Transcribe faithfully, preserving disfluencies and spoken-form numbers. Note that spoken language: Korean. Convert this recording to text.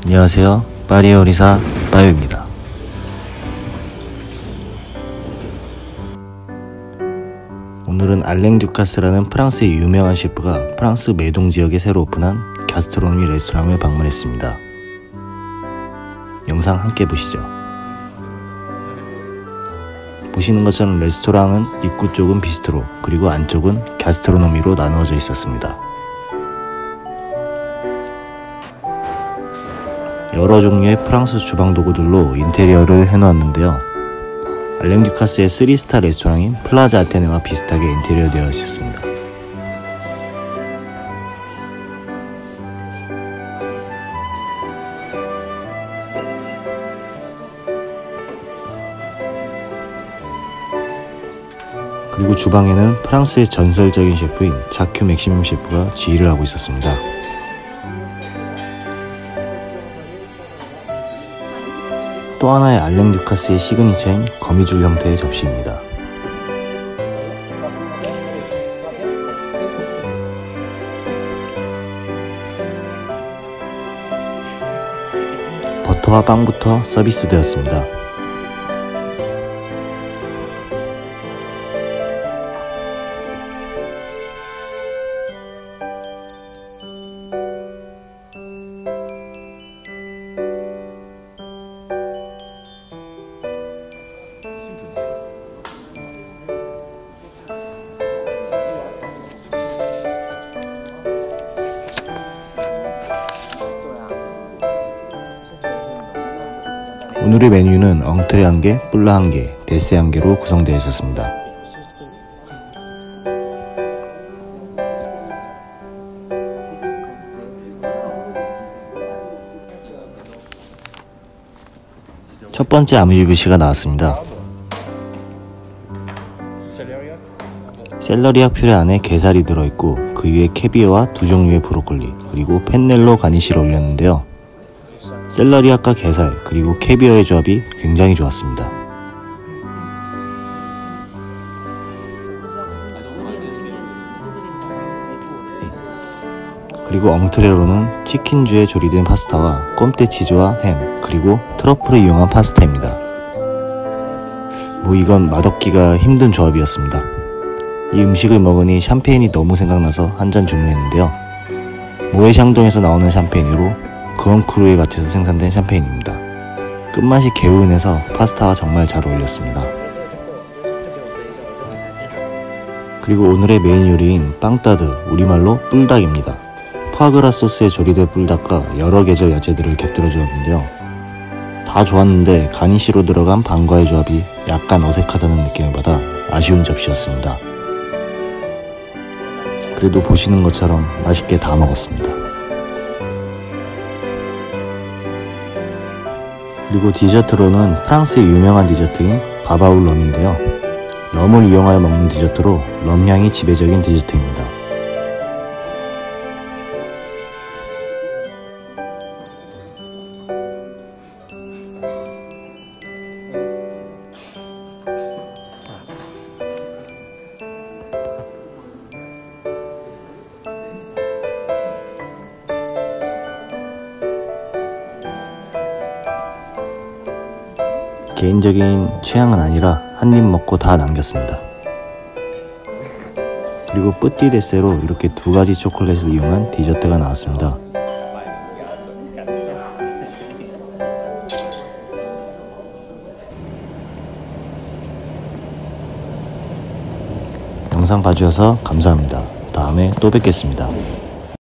안녕하세요. 파리 요리사 빠요입니다. 오늘은 알랭 듀카스라는 프랑스의 유명한 셰프가 프랑스 메동 지역에 새로 오픈한 가스트로노미 레스토랑을 방문했습니다. 영상 함께 보시죠. 보시는 것처럼 레스토랑은 입구 쪽은 비스트로, 그리고 안쪽은 가스트로노미로 나누어져 있었습니다. 여러 종류의 프랑스 주방 도구들로 인테리어를 해놓았는데요. 알랭 듀카스의 쓰리 스타 레스토랑인 플라자 아테네와 비슷하게 인테리어 되어 있었습니다. 그리고 주방에는 프랑스의 전설적인 셰프인 자큐 맥시멈 셰프가 지휘를 하고 있었습니다. 또 하나의 알랭 듀카스의 시그니처인 거미줄 형태의 접시입니다. 버터와 빵부터 서비스되었습니다. 오늘의 메뉴는 엉트레 한 개, 뿔라 한 개, 데세 한 개로 구성되어 있었습니다. 첫 번째 아뮤지부시가 나왔습니다. 셀러리약 퓨레 안에 게살이 들어있고 그 위에 캐비어와 두 종류의 브로콜리, 그리고 펜넬로 가니쉬를 올렸는데요. 셀러리약과 게살 그리고 캐비어의 조합이 굉장히 좋았습니다. 그리고 엉트레로는 치킨주에 조리된 파스타와 꼼떼치즈와 햄, 그리고 트러플을 이용한 파스타입니다. 뭐 이건 맛없기가 힘든 조합이었습니다. 이 음식을 먹으니 샴페인이 너무 생각나서 한 잔 주문했는데요. 모에샹동에서 나오는 샴페인으로 그언크루에 밭에서 생산된 샴페인입니다. 끝맛이 개운해서 파스타와 정말 잘 어울렸습니다. 그리고 오늘의 메인 요리인 빵따드, 우리말로 뿔닭입니다. 푸아그라 소스에 조리된 뿔닭과 여러 계절 야채들을 곁들여 주었는데요. 다 좋았는데 가니쉬로 들어간 빵과의 조합이 약간 어색하다는 느낌을 받아 아쉬운 접시였습니다. 그래도 보시는 것처럼 맛있게 다 먹었습니다. 그리고 디저트로는 프랑스의 유명한 디저트인 바바울 럼인데요. 럼을 이용하여 먹는 디저트로 럼향이 지배적인 디저트입니다. 개인적인 취향은 아니라 한 입 먹고 다 남겼습니다. 그리고 뿌띠 데세로 이렇게 두 가지 초콜릿을 이용한 디저트가 나왔습니다. 영상 봐주셔서 감사합니다. 다음에 또 뵙겠습니다.